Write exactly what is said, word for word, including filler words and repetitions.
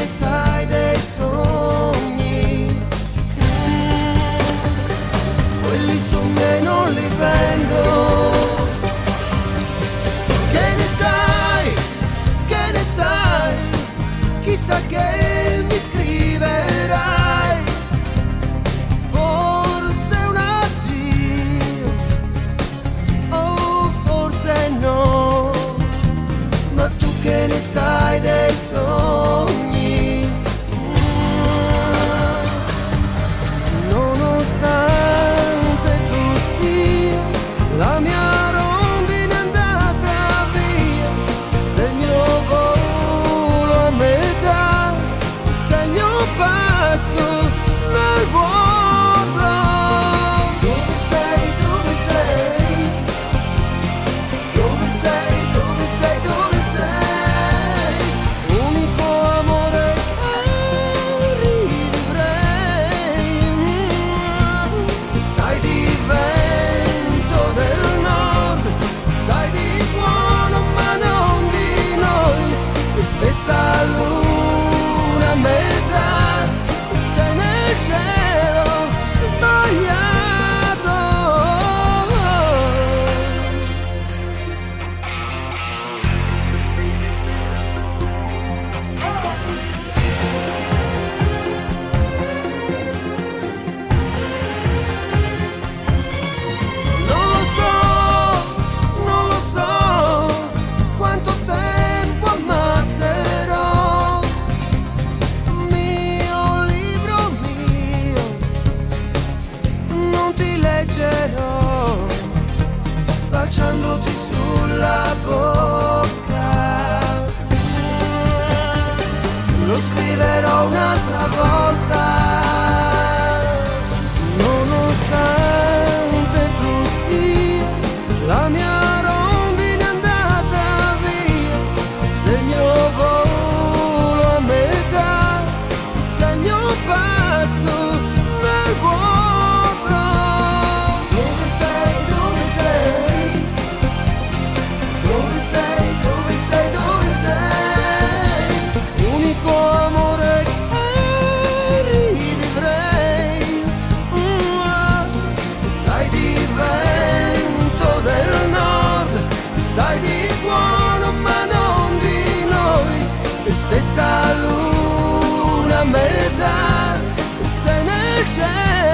ne sai dei sogni? Quelli son miei, non li vendo. Che ne sai, che ne sai, chissà che mi scriverai. Forse un addio, oh forse no, ma tu che ne sai dei sogni? Nonostante tu sia la mia rondine andata via, sei il mio volo a metà, sei il mio passo nel vuoto. Dove sei, dove sei? Dove sei, dove sei, dove sei? Unico amore che rivivrei. Sai di vento del nord, sai di buono ma non di noi. E stessa luna a metà, sei nel cielo sbagliato. Non lo so, non lo so quanto tempo ammazzerò. Mio libro mio, non ti leggerò, baciandoti sulla bocca. Lo scriverò un'altra volta. Nonostante tu sia la mia rondine andata via, sei il mio volo a metà, sei il mio passo nel vuoto. Dove sei, dove sei? Dove sei, dove sei, dove sei? Unico amore che rivivrei. Mm, ah. Sai di vento del nord, sai di buono ma non di noi. E stessa luna a metà, sei nel cielo